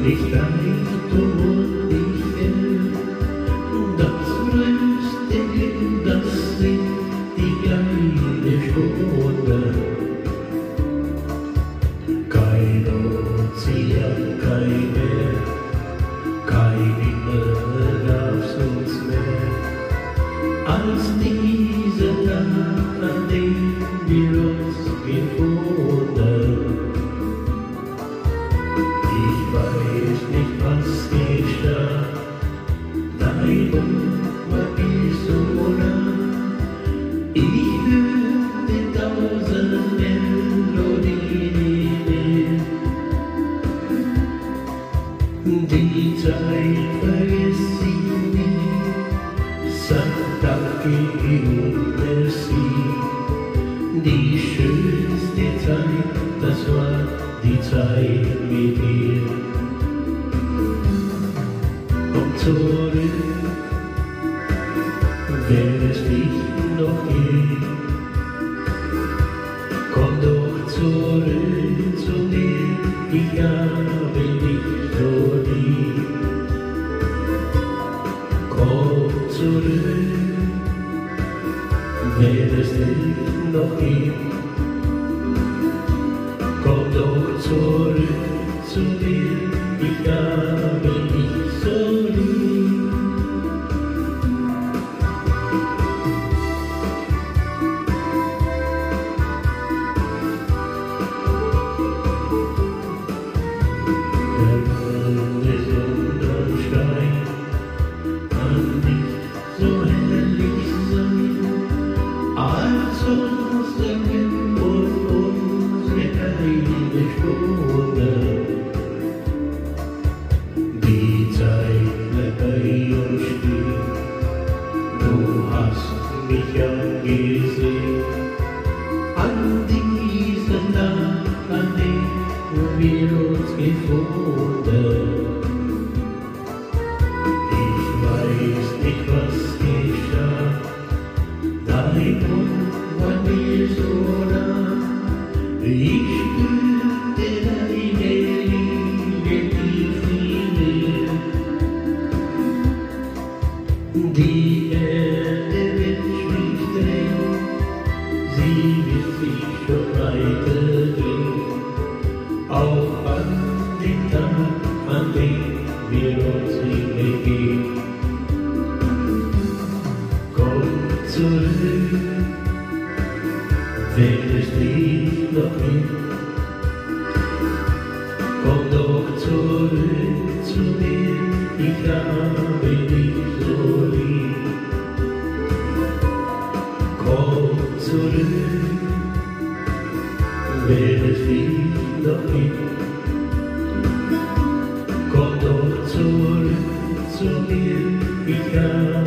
nicht leicht und nicht hell. Das Größte, das sind die kleinen Stunde. Kein Ozean, kein Meer, kein Himmel gab's uns mehr, als dieser Tag, an dem wir uns gefunden. Ich weiß nicht, was geschah, dein Mund war mir so nah. Ich hörte tausend Melodien in mir. Die Zeit vergiss ich nie, sag danke und merci. Die schönste Zeit, das war die Zeit mit dir. Komm zurück, wenn es dich noch gibt. Komm doch zurück zu mir, ich habe dich so lieb. Komm zurück, wenn es dich noch gibt. Komm doch zurück zu mir, ich habe dich so lieb. Der Sonnenschein kann nicht so herrlich sein, als unsere eine Stunde. Die Zeit bleibt bei uns stehen, du hast mich angesehen, an diesem Tag, an dem wir uns gefunden. Ich weiß nicht, was geschah, dein Mund war mir so nah. Ich spürte deine Liebe tief in mir. Die Erde wird schlicht drehen, sie wird sich schon weiter drehen, auch an den Tag, an dem wir uns hinbegeben. Komm zurück, wenn es dich noch gibt. Komm doch zurück zu mir, ich habe dich so lieb. Komm zurück, wenn es dich noch gibt. Komm doch zurück zu mir, ich habe